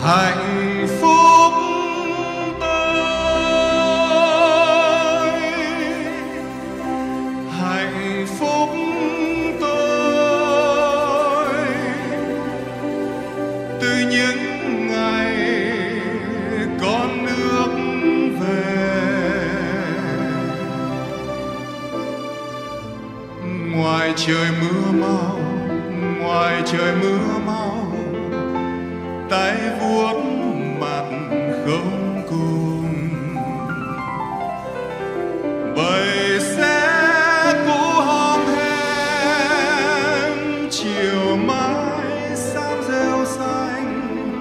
hạnh phúc tôi, hạnh phúc tôi từ những ngày con nước về. Ngoài trời mưa mau, ngoài trời mưa mau, tay vuốt mặt không cùng. Bầy xe cũ hom hem, chiều mái sam rêu xanh.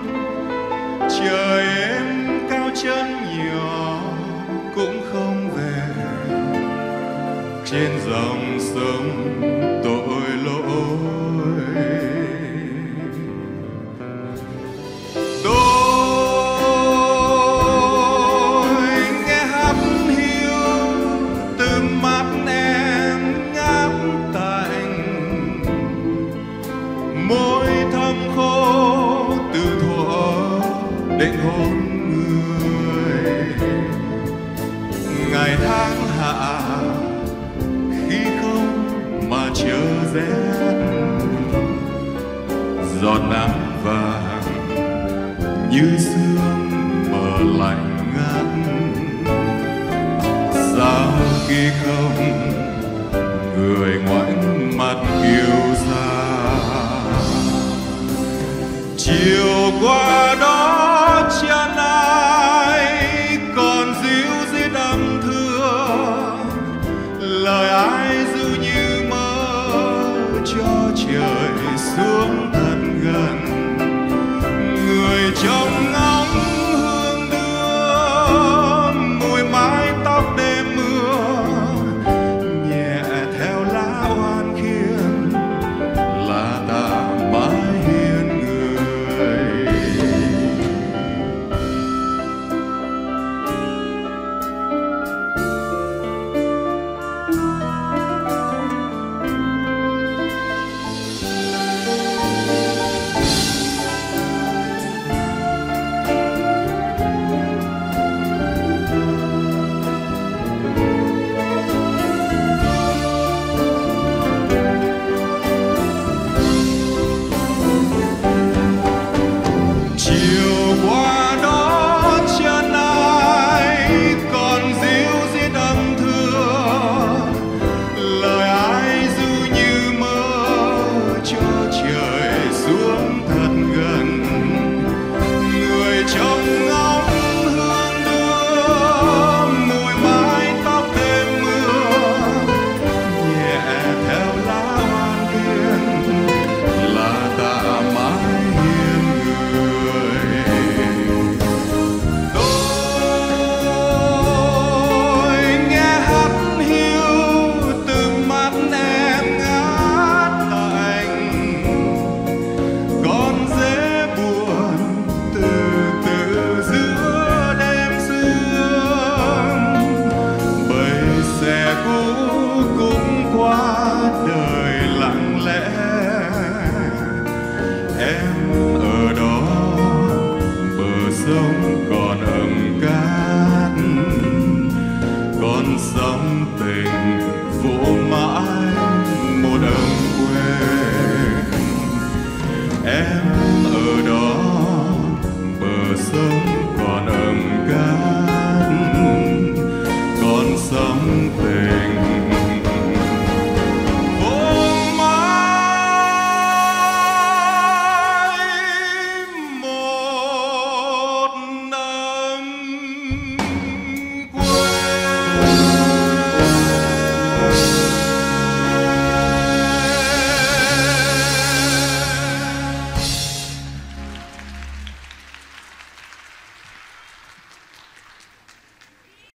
Trời em cao chân nhỏ cũng không về. Trên dòng sông tội lỗi, tôi nghe hắt hiu từ mắt em ngát tạnh, môi thơm khô từ thuở định hôn người. Ngày tháng hạ khi không mà chờ rét, giọt nắng vàng như sương mờ lạnh ngắt. Sao khi không người ngoảnh mặt kiêu xa. Chiều qua đó chân ai còn díu dít âm thưa, lời ai dư như mơ cho trời xuống thật gần. Người trong